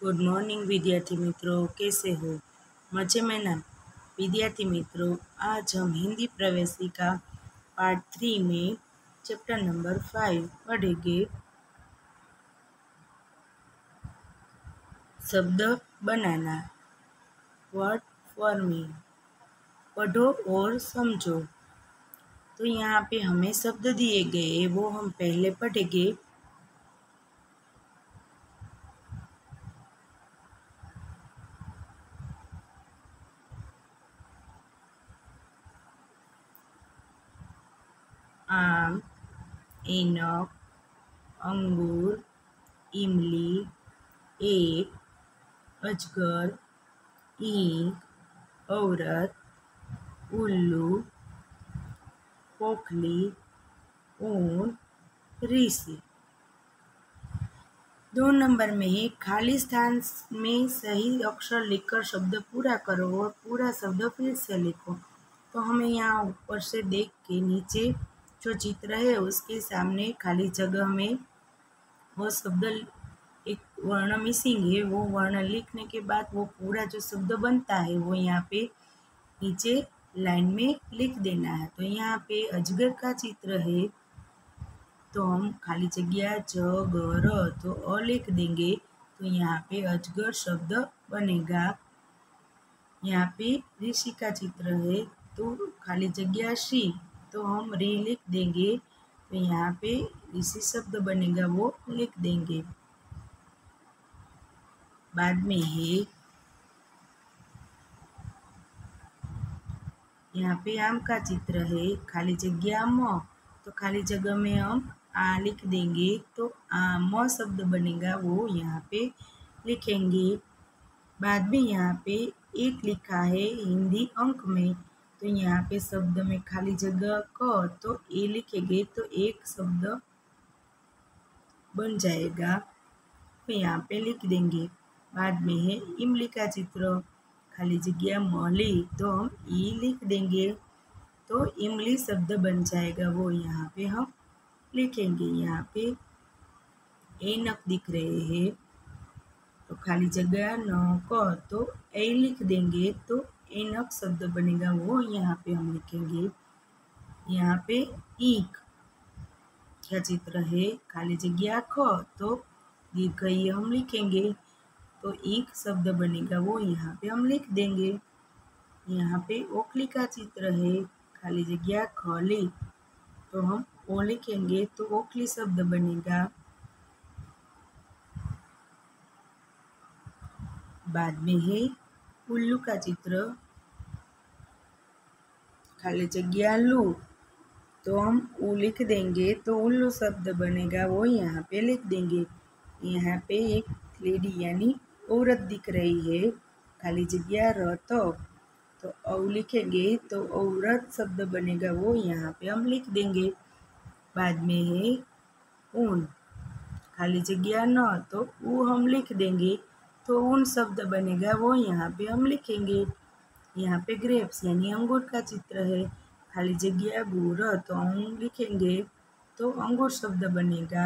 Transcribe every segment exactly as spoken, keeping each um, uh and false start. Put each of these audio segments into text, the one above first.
Good morning विद्यार्थी मित्रों, कैसे हो? मजे में ना? विद्यार्थी मित्रों, आज हम हिंदी प्रवेशिका पार्ट थ्री में चैप्टर नंबर फाइव पढ़ेंगे। शब्द बनाना। Word forming. पढ़ो और समझो। तो यहाँ पे हमें शब्द दिए गए, वो हम पहले पढ़ेंगे। आम, ऐनक, अंगूर, इमली, एक, अजगर, ईंट, औरत, उल्लू, पोखली, ऊन, ऋषि। दो नंबर में है, खाली स्थान में सही अक्षर लिखकर शब्द पूरा करो और पूरा शब्द फिर से लिखो। तो हमें यहाँ ऊपर से देख के नीचे जो चित्र है उसके सामने खाली जगह में वो शब्द, एक वर्ण मिसिंग है, वो वर्ण लिखने के बाद वो पूरा जो शब्द बनता है वो यहाँ पे नीचे लाइन में लिख देना है। तो यहाँ पे अजगर का चित्र है, तो हम खाली जगह ज ग र तो अ लिख देंगे, तो यहाँ पे अजगर शब्द बनेगा। यहाँ पे ऋषि का चित्र है, तो खाली जगह शी, तो हम री लिख देंगे, तो यहाँ पे ऋषि शब्द बनेगा, वो लिख देंगे। बाद में है, यहाँ पे आम का चित्र है, खाली जगह म, तो खाली जगह में हम आ लिख देंगे, तो आम शब्द बनेगा, वो यहाँ पे लिखेंगे। बाद में यहाँ पे एक लिखा है हिंदी अंक में, तो यहाँ पे शब्द में खाली जगह क, तो ए लिखेंगे, तो एक शब्द बन जाएगा, तो यहाँ पे लिख देंगे। बाद में है इमली का चित्र, खाली जगह मौली, तो हम ई लिख देंगे, तो इमली शब्द बन जाएगा, वो यहाँ पे हम लिखेंगे। यहाँ पे ऐनक दिख रहे हैं, तो खाली जगह न क, तो ए लिख देंगे, तो ऐनक शब्द बनेगा, वो यहाँ पे हम लिखेंगे। यहाँ पे ईख का चित्र है, खाली जगह ख, तो दीर्घ ई हम लिखेंगे, तो ईख शब्द बनेगा, वो यहाँ पे हम लिख देंगे। यहाँ पे ओखली का चित्र है, खाली जगह खली, तो हम ओ लिखेंगे, तो ओखली शब्द बनेगा। बाद में है उल्लू का चित्र, खाली जगह लू, तो हम ऊ लिख देंगे, तो उल्लू शब्द बनेगा, वो यहाँ पे लिख देंगे। यहाँ पे एक लेडी यानी औरत दिख रही है, खाली जगह र तो तो औ लिखेंगे, तो औरत शब्द बनेगा, वो यहाँ पे हम लिख देंगे। बाद में है ऊन, खाली जगह न, तो ऊ हम लिख देंगे, तो ऊन शब्द बनेगा, वो यहाँ पे हम लिखेंगे। यहाँ पे ग्रेप्स यानी अंगूर का चित्र है, खाली जगह गुर, तो हम लिखेंगे, तो अंगूर शब्द बनेगा।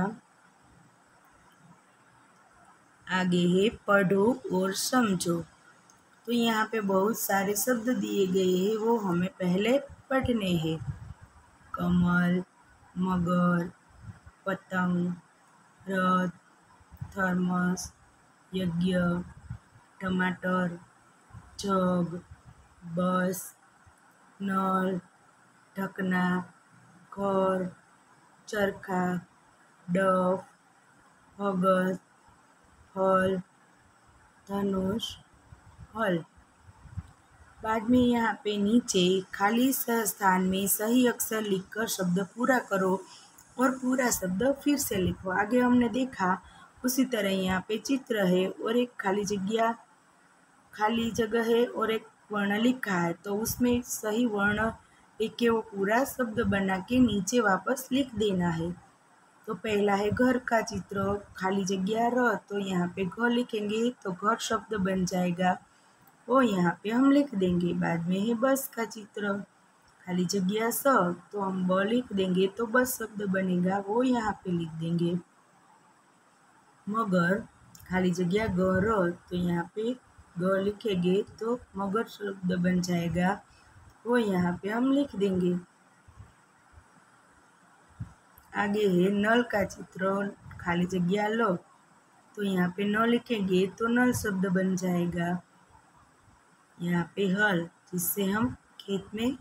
आगे है पढ़ो और समझो। तो यहाँ पे बहुत सारे शब्द दिए गए हैं, वो हमें पहले पढ़ने हैं। कमल, मगर, पतंग, रथ, थर्मस, यज्ञ, टमाटर, जग, बस, नल, ढकना, घर, चरखा, डफ, भगत, फल, धनुष, हल। बाद में यहाँ पे नीचे खाली स्थान में सही अक्षर लिखकर शब्द पूरा करो और पूरा शब्द फिर से लिखो। आगे हमने देखा उसी तरह यहाँ पे चित्र है और एक खाली जगह खाली जगह है और एक वर्ण लिखा है, तो उसमें सही वर्ण लिख के वो पूरा शब्द बना के नीचे वापस लिख देना है। तो पहला है घर का चित्र, खाली जगह र, तो यहाँ पे घर लिखेंगे, तो घर शब्द बन जाएगा, वो यहाँ पे हम लिख देंगे। बाद में है बस का चित्र, खाली जगह स, तो हम ब लिख देंगे, तो बस शब्द बनेगा, वो यहाँ पे लिख देंगे। मगर, खाली जगह गर, तो यहाँ पे ग लिखेंगे तो मगर शब्द बन जाएगा, वो यहाँ पे हम लिख देंगे। आगे है नल का चित्र, खाली जगह लो, तो यहाँ पे न लिखेंगे तो नल शब्द बन जाएगा। यहाँ पे हल, जिससे हम खेत में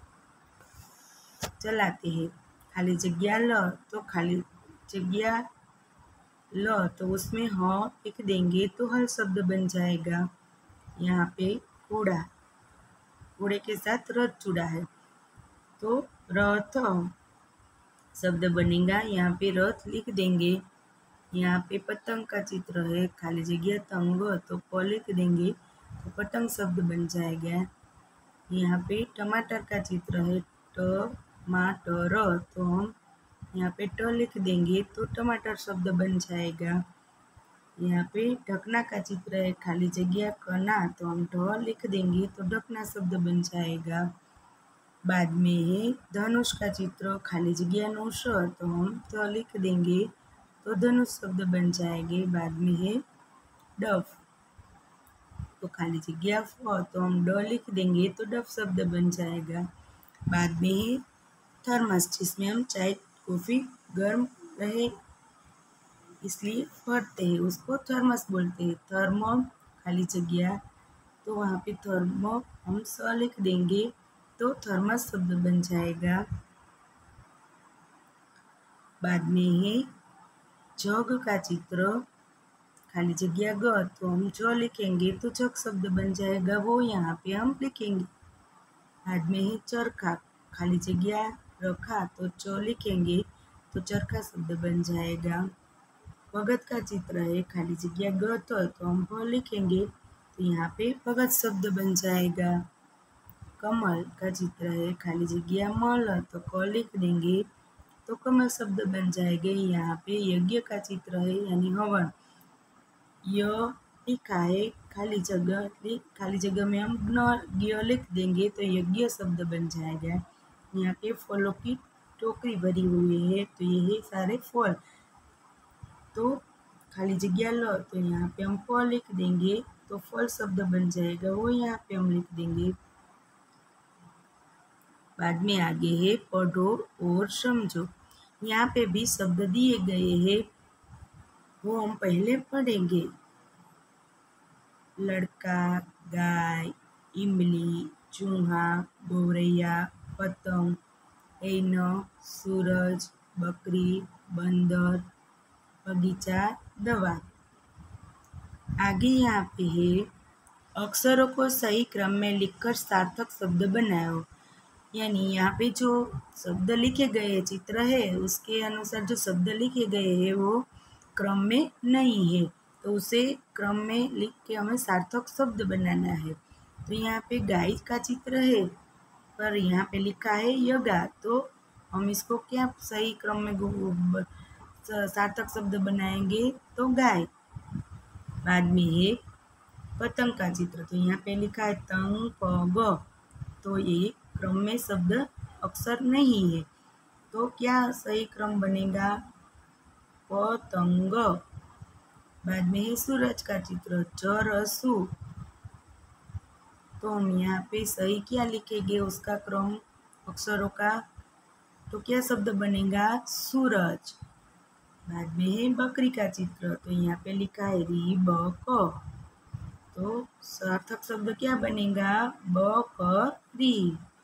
चलाते हैं। खाली जगह ल, तो खाली जगह ल तो उसमें ह लिख देंगे तो हल शब्द बन जाएगा। यहाँ पे कूड़ा, कूड़े के साथ रथ जुड़ा है, तो रथ शब्द बनेगा। यहाँ पे रथ लिख देंगे। यहाँ पे पतंग का चित्र है, खाली जगह तंग, तो प लिख देंगे तो पतंग शब्द बन जाएगा। यहाँ पे टमाटर का चित्र है, टमाटर, तो हम यहाँ पे ट लिख देंगे तो टमाटर शब्द बन जाएगा। यहाँ पे ढकना का चित्र है, खाली जगह कना, तो हम ढ लिख देंगे तो ढकना शब्द बन जाएगा। बाद में है धनुष का चित्र, खाली जगह नुष, तो हम ध लिख देंगे तो धनुष शब्द बन जाएंगे। बाद में है डफ, तो खाली जगह फ, तो हम ड लिख देंगे तो डफ शब्द बन जाएगा। बाद में है थर्मस, जिसमें हम चाय कॉफ़ी गर्म रहे इसलिए भरते हैं, उसको थर्मस बोलते हैं। थर्मो, खाली जगह, तो वहाँ पे थर्मो हम स लिख देंगे तो थर्मस शब्द बन जाएगा। बाद में है जग का चित्र, खाली जगह ग, तो हम ज लिखेंगे तो जग शब्द बन जाएगा, वो यहाँ पे हम लिखेंगे। बाद में है चरखा, खाली जगह रखा, तो च लिखेंगे तो चरखा शब्द बन जाएगा। भगत का चित्र है, खाली जगह ग, तो, तो हम भ लिखेंगे तो यहाँ पे भगत शब्द बन जाएगा। कमल का चित्र है, खाली जगह मल, तो क लिख देंगे तो कमल शब्द बन जाएगा। यहाँ पे यज्ञ का चित्र है, यानी हवन, य लिखा है, खाली जगह खाली जगह में हम न य लिख देंगे तो यज्ञ शब्द बन जाएगा। यहाँ पे फलों की टोकरी भरी हुई है, तो ये है सारे फल, तो खाली जगह लो, तो यहाँ पे हम फ लिख देंगे तो फल शब्द बन जाएगा, वो यहाँ पे हम लिख देंगे। बाद में आगे है पढ़ो और समझो। यहाँ पे भी शब्द दिए गए हैं, वो हम पहले पढ़ेंगे। लड़का, गाय, इमली, चूहा, गौरैया, पतंग, ऐना, सूरज, बकरी, बंदर, बगीचा, दवा। आगे यहाँ पे है अक्षरों को सही क्रम में लिखकर सार्थक शब्द बनाओ। यानी यहाँ पे जो शब्द लिखे गए चित्र है उसके अनुसार जो शब्द लिखे गए हैं वो क्रम में नहीं है, तो उसे क्रम में लिख के हमें सार्थक शब्द बनाना है। तो यहाँ पे गाय का चित्र है, पर यहाँ पे लिखा है यगा, तो हम इसको क्या सही क्रम में सार्थक शब्द बनाएंगे, तो गाय। बाद में है पतंग का चित्र, तो यहाँ पे लिखा है तंग प ग, तो ये क्रम में शब्द अक्षर नहीं है, तो क्या सही क्रम बनेगा, पतंग। बाद में है सूरज का चित्र, चरसु, तो हम यहाँ पे सही क्या लिखेंगे उसका क्रम अक्षरों का, तो क्या शब्द बनेगा, सूरज। बाद में है बकरी का चित्र, तो यहाँ पे लिखा है री ब क, तो सार्थक शब्द क्या बनेगा, बकरी।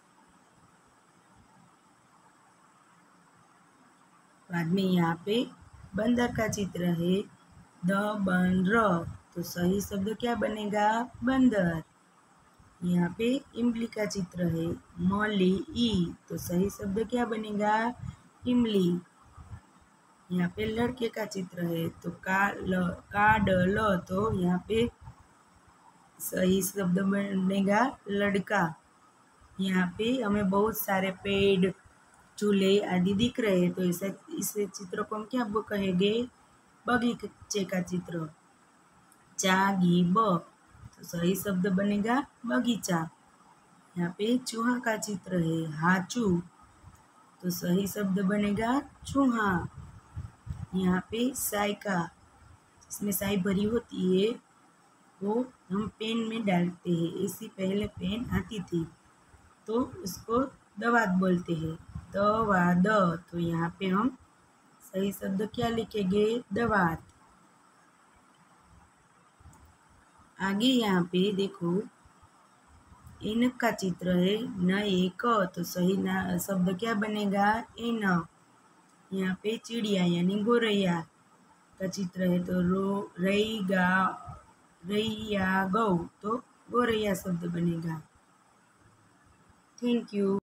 बाद में यहाँ पे बंदर का चित्र है, द बन र, तो सही शब्द क्या बनेगा, बंदर। यहाँ पे इमली का चित्र है, मली ई, तो सही शब्द क्या बनेगा, इमली। यहाँ पे लड़के का चित्र है, तो का ल का ड ल, तो यहाँ पे सही शब्द बनेगा, लड़का। यहाँ पे हमें बहुत सारे पेड़, झूले आदि दिख रहे हैं, तो ऐसा इस चित्र को हम क्या कहेंगे, बगीचे का चित्र, चा घी ब, तो सही शब्द बनेगा, बगीचा। यहाँ पे चूहा का चित्र है, हाचू, तो सही शब्द बनेगा, चूहा। यहाँ पे साय का इसमें स्याही भरी होती है वो हम पेन में डालते हैं। इसी पहले पेन आती थी तो उसको दवात बोलते हैं। दवा द, तो यहाँ पे हम सही शब्द क्या लिखेंगे? दवात। आगे यहाँ पे देखो इन का चित्र है न एक, तो सही ना शब्द क्या बनेगा? इन। यहाँ पे चिड़िया यानी गोरैया का चित्र है तो रो रईगा रैया गौ, तो गोरैया शब्द बनेगा। Thank you.